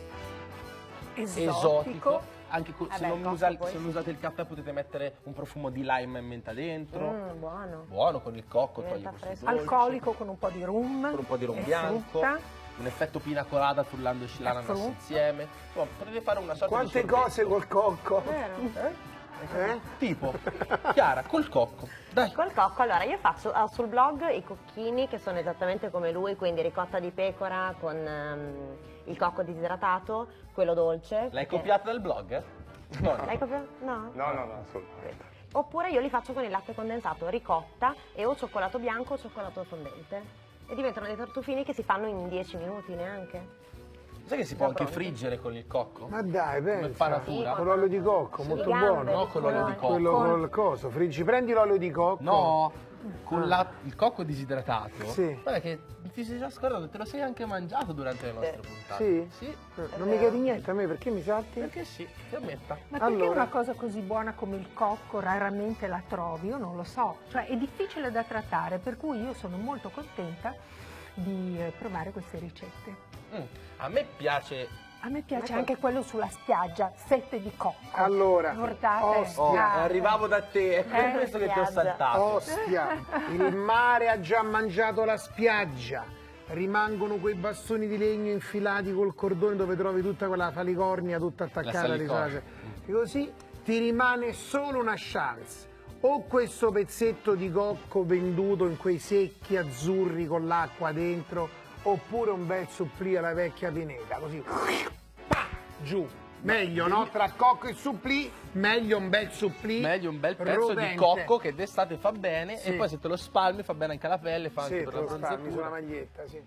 Esotico. esotico, anche co- Eh se, beh, non il cocco usa- poi. se non usate il caffè potete mettere un profumo di lime e menta dentro. Mm, buono. Buono con il cocco, toglie Diventa questo fresco. dolce, Alcolico con un po' di rum. con un po' di rum e bianco, frutta. un effetto pina colada frullandoci l'ananas frutta. insieme. Insomma, potete fare una sorta Quante di sorbetto. cose col cocco. Vero? Eh? Tipo, Chiara, col cocco. Dai. Col cocco, allora io faccio ho sul blog i cocchini che sono esattamente come lui, quindi ricotta di pecora con ehm, il cocco disidratato, quello dolce. L'hai perché- copiata dal blog? No, no. L'hai copiato? No? No, no, no, assolutamente. Oppure io li faccio con il latte condensato, ricotta e o cioccolato bianco o cioccolato fondente. E diventano dei tartufini che si fanno in dieci minuti neanche. Sai che si può Già anche pronti. friggere con il cocco? Ma dai, pensa. fa natura? Con l'olio di cocco, Sì, molto i gamberi, buono. No, con l'olio di cocco. Quello col coso, friggi, prendi l'olio di cocco. No, con la- il cocco disidratato. Sì. Guarda che ti sei già scordato, te lo sei anche mangiato durante le nostre puntate. Sì? Sì. Non mi chiedi niente a me, perché mi salti? Perché sì, ti ammetta. Ma perché Allora. una cosa così buona come il cocco raramente la trovi? Io non lo so. Cioè è difficile da trattare, per cui io sono molto contenta di eh, provare queste ricette. Mm, A me piace. A me piace anche quello sulla spiaggia, fette di cocco. Allora, Guardate. ostia. Oh, Ah, arrivavo da te, è per Eh, questo che ti ho spiaggia. saltato. Ostia, il mare ha già mangiato la spiaggia. Rimangono quei bastoni di legno infilati col cordone dove trovi tutta quella falicornia tutta attaccata alle salicornia. cose. E così ti rimane solo una chance. O questo pezzetto di cocco venduto in quei secchi azzurri con l'acqua dentro, oppure un bel supplì alla vecchia pineta, così. Pa, giù. Meglio, no? Tra cocco e supplì, meglio un bel supplì. Meglio un bel pezzo rodente. di cocco che d'estate fa bene Sì. e poi se te lo spalmi fa bene anche alla pelle, fa Sì, anche per la te lo spalmi sulla bronzatura. maglietta, sì.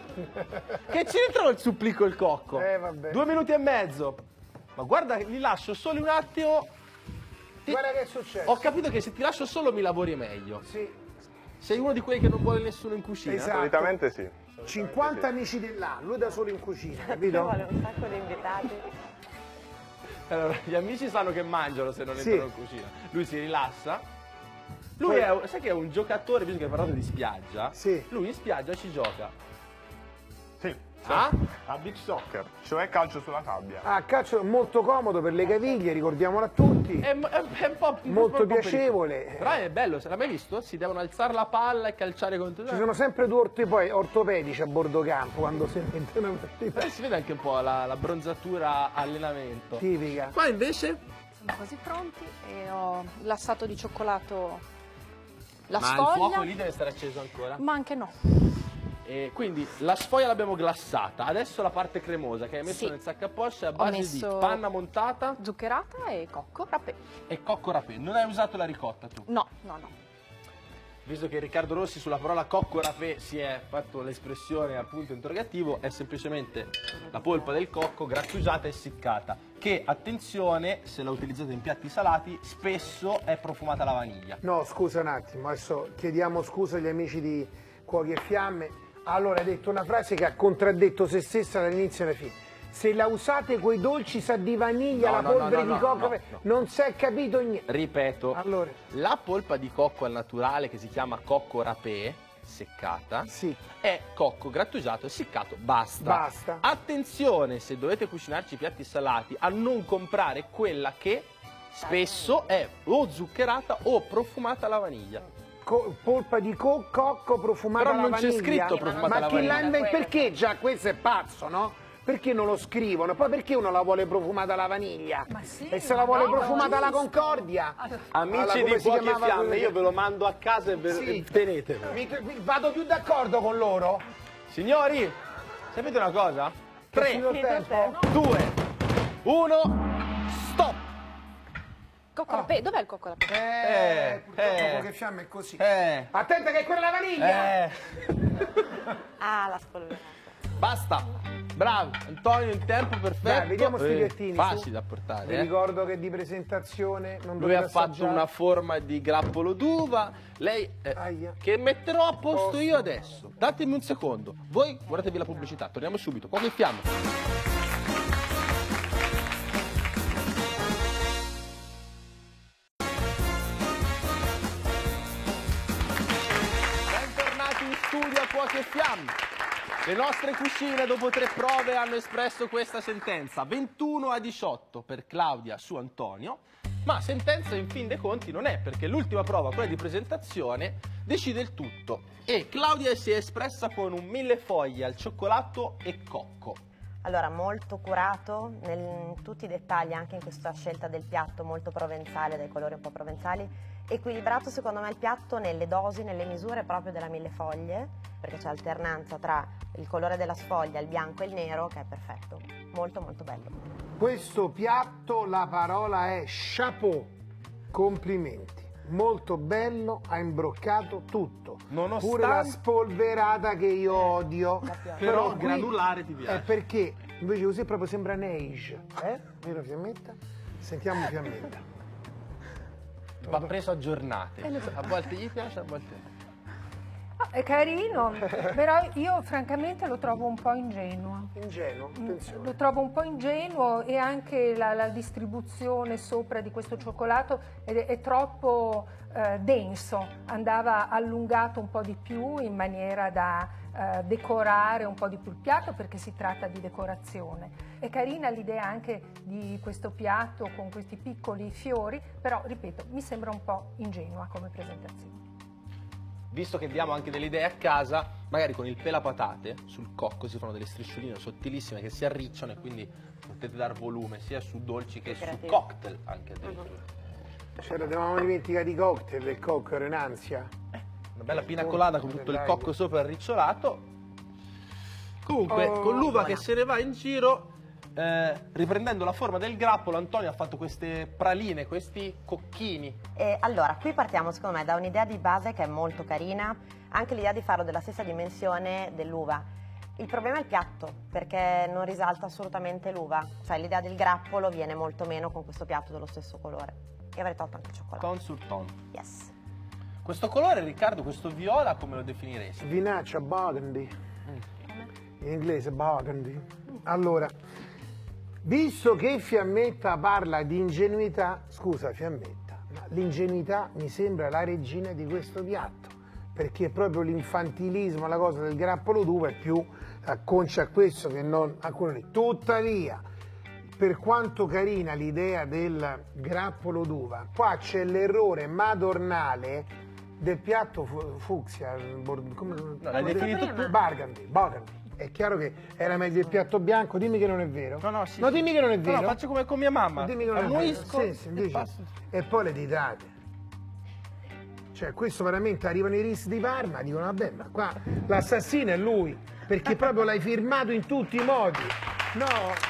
Che c'entra il supplì col cocco? Eh, vabbè. Due minuti e mezzo. Ma guarda, li lascio solo un attimo. Ti- Guarda che è successo. Ho capito che se ti lascio solo mi lavori meglio. Sì, Sei uno di quelli che non vuole nessuno in cucina. Esatto. Solitamente sì. cinquanta amici dell'anno, lui da solo in cucina, Ci capito? vuole un sacco di invitati. Allora, gli amici sanno che mangiano se non Sì. entrano in cucina. Lui si rilassa. Lui Poi- è, un- sai che è un giocatore, visto che hai parlato di spiaggia? Sì. Lui in spiaggia ci gioca. Sì. Ah? A beach soccer, cioè calcio sulla sabbia. Ah, calcio molto comodo per le caviglie, ricordiamolo a tutti. È, è- è un po' un Molto po' pericoloso. piacevole. Però è bello, se l'hai mai visto? Si devono alzare la palla e calciare contro. Ci sono sempre due ortope- ortopedici a bordo campo quando si mette una partita Eh, si vede anche un po' la, la bronzatura allenamento. tipica. Qua invece? Sono quasi pronti e ho glassato di cioccolato la Ma il sfoglia, fuoco lì deve stare acceso ancora. ma anche no. E quindi la sfoglia l'abbiamo glassata, adesso la parte cremosa che hai messo Sì. nel sacco a poche è a Ho base messo- di panna montata Zuccherata e cocco rapé. e cocco rapé. Non hai usato la ricotta tu? No, no, no. Visto che Riccardo Rossi sulla parola cocco rapé si è fatto l'espressione a punto interrogativo, è semplicemente la polpa del cocco grattugiata e essiccata, che, attenzione, se la utilizzate in piatti salati, spesso è profumata alla vaniglia. No, scusa un attimo, adesso chiediamo scusa agli amici di Cuochi e Fiamme. Allora, hai detto una frase che ha contraddetto se stessa dall'inizio alla fine. Se la usate coi dolci sa di vaniglia, No, la no, no, polvere no, di no, cocco, no, no. non si è capito niente. Ripeto, Allora, la polpa di cocco al naturale che si chiama cocco rapé seccata, Sì. è cocco grattugiato, essiccato, basta. Basta. Attenzione, se dovete cucinarci piatti salati, a non comprare quella che spesso è o zuccherata o profumata alla vaniglia. Co- polpa di co- cocco profumata Però alla non c'è vaniglia. scritto profumata Ma alla chi vaniglia. l'ha inventato? Perché già questo è pazzo, no? Perché non lo scrivono? Poi perché uno la vuole profumata alla vaniglia? Ma sì, e se la ma vuole no, profumata alla giusto. Concordia? Alla- Amici come di si Fuochi e chiamava Fiamme, quello io che- ve lo mando a casa e ve- Sì. e tenetelo. Mi- mi- vado più d'accordo con loro? Signori, sapete una cosa? Che tre, finito il tempo? due, uno, stop! Coccolapè, dov'è il coccolapè? Eh, Eh, purtroppo eh. Fuochi e Fiamme è così. Eh, Attenta che è quella la vaniglia! eh, Ah, la spolverata. basta. Bravi, Antonio in tempo perfetto. Dai, vediamo sti Eh, piattini, Facili su. da portare, Vi eh. ricordo che di presentazione non Lui dovete ha fatto assaggiare. una forma di grappolo d'uva, lei eh, Aia. che metterò a posto Posto. io adesso. Datemi un secondo. Voi guardatevi la pubblicità, torniamo subito. Fuochi e Fiamme. Bentornati in studio a Fuochi e Fiamme. Le nostre cucine dopo tre prove hanno espresso questa sentenza, ventuno a diciotto per Claudia su Antonio, ma sentenza in fin dei conti non è, perché l'ultima prova, quella di presentazione, decide il tutto e Claudia si è espressa con un millefoglie al cioccolato e cocco. Allora, molto curato nel- in tutti i dettagli, anche in questa scelta del piatto molto provenzale, dai colori un po' provenzali. Equilibrato secondo me il piatto nelle dosi, nelle misure proprio della millefoglie, perché c'è alternanza tra il colore della sfoglia, il bianco e il nero, che è perfetto. Molto molto bello. Questo piatto, la parola è chapeau. Complimenti. Molto bello, ha imbroccato tutto. Nonostante- Pure la spolverata che io odio. Però qui granulare ti piace. È perché invece così proprio sembra neige. Eh? Vero Fiammetta? Sentiamo Fiammetta. Va preso a giornate. A volte gli piace, a volte no. Ah, è carino, però io francamente lo trovo un po' ingenuo. Ingenuo, attenzione. Lo trovo un po' ingenuo e anche la, la distribuzione sopra di questo cioccolato è, è troppo eh, denso, andava allungato un po' di più in maniera da eh, decorare un po' di più il piatto, perché si tratta di decorazione. È carina l'idea anche di questo piatto con questi piccoli fiori, però ripeto, mi sembra un po' ingenua come presentazione. Visto che diamo anche delle idee a casa, magari con il pelapatate sul cocco si fanno delle striscioline sottilissime che si arricciano e quindi potete dar volume sia su dolci che su Creativo. cocktail anche addirittura. Ci eravamo dimenticati i cocktail, il cocco ero in ansia. Una bella pina colada con tutto il Dai. cocco sopra arricciolato. Comunque, Oh, con l'uva buona. che se ne va in giro, eh, riprendendo la forma del grappolo, Antonio ha fatto queste praline, questi cocchini. E allora, qui partiamo secondo me da un'idea di base che è molto carina, anche l'idea di farlo della stessa dimensione dell'uva. Il problema è il piatto, perché non risalta assolutamente l'uva, cioè l'idea del grappolo viene molto meno con questo piatto dello stesso colore. E avrei tolto anche il cioccolato. Ton sur ton. Yes. Questo colore, Riccardo, questo viola, come lo definiresti? Vinaccia burgundy. In inglese burgundy. Allora, visto che Fiammetta parla di ingenuità, scusa Fiammetta, ma l'ingenuità mi sembra la regina di questo piatto, perché proprio l'infantilismo, la cosa del grappolo d'uva è più acconcia a questo che non a quello lì. Tuttavia, per quanto carina l'idea del grappolo d'uva, qua c'è l'errore madornale del piatto fu- fucsia, il bord- come No, l'hai definito tu? burgundy, burgundy. È chiaro che era meglio il piatto bianco, dimmi che non è vero. No, no, sì, No, sì. dimmi che non è No, vero. no, faccio come con mia mamma. Dimmi che non è vero. Annuisco Sì, sì, e invece- passo. E poi le ditate. Cioè, questo veramente arrivano i ris di Parma, dicono vabbè, ma qua l'assassino è lui, perché proprio l'hai firmato in tutti i modi. No.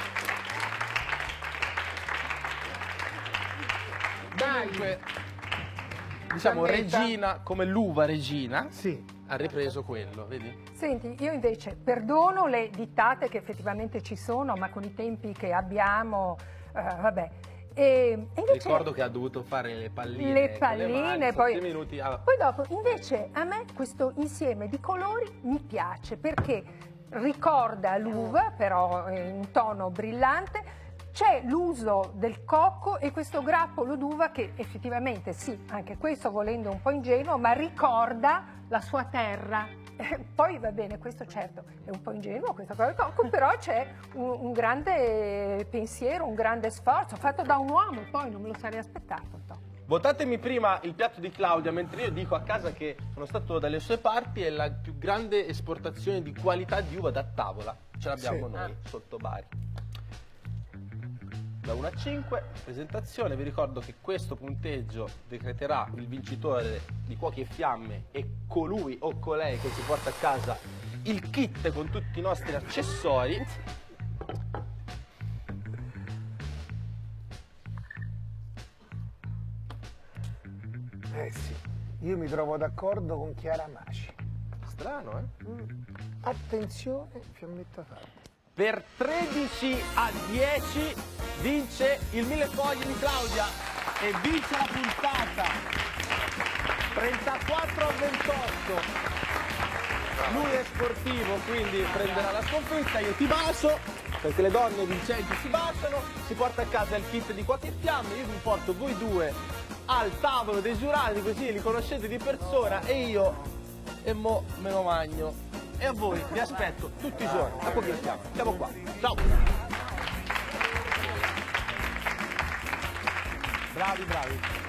Dai. Comunque, diciamo, Fiammetta. regina, come l'uva regina, Sì. ha ripreso quello, vedi? Senti, io invece perdono le dittate che effettivamente ci sono, ma con i tempi che abbiamo, eh, vabbè. E, e invece, Ricordo che ha dovuto fare le palline. le con palline, mani, poi, sette minuti. ah, poi dopo, invece a me questo insieme di colori mi piace perché ricorda l'uva, però in tono brillante, c'è l'uso del cocco e questo grappolo d'uva che effettivamente sì, anche questo volendo un po' ingenuo, ma ricorda la sua terra. Poi va bene, questo certo è un po' ingenuo, questa cosa del cocco, però c'è un, un grande pensiero, un grande sforzo fatto da un uomo, poi non me lo sarei aspettato. No. Votatemi prima il piatto di Claudia, mentre io dico a casa che sono stato dalle sue parti e la più grande esportazione di qualità di uva da tavola ce l'abbiamo Sì. noi sotto Bari. Da uno a cinque, presentazione, vi ricordo che questo punteggio decreterà il vincitore di Cuochi e Fiamme e colui o colei che si porta a casa il kit con tutti i nostri accessori. Eh sì, io mi trovo d'accordo con Chiara Maci. Strano, eh? Mm. Attenzione, fiammetta fatta. Per tredici a dieci vince il millefoglie di Claudia e vince la puntata. trentaquattro a ventotto. Lui è sportivo, quindi prenderà la sconfitta. Io ti bacio, perché le donne vincenti si baciano. Si porta a casa il kit di Cuochi e Fiamme. Io vi porto voi due al tavolo dei giurati, così li conoscete di persona e io e mo me lo magno. E a voi vi aspetto tutti i giorni a Cuochi e Fiamme. Siamo qua. Ciao! Bravi, bravi.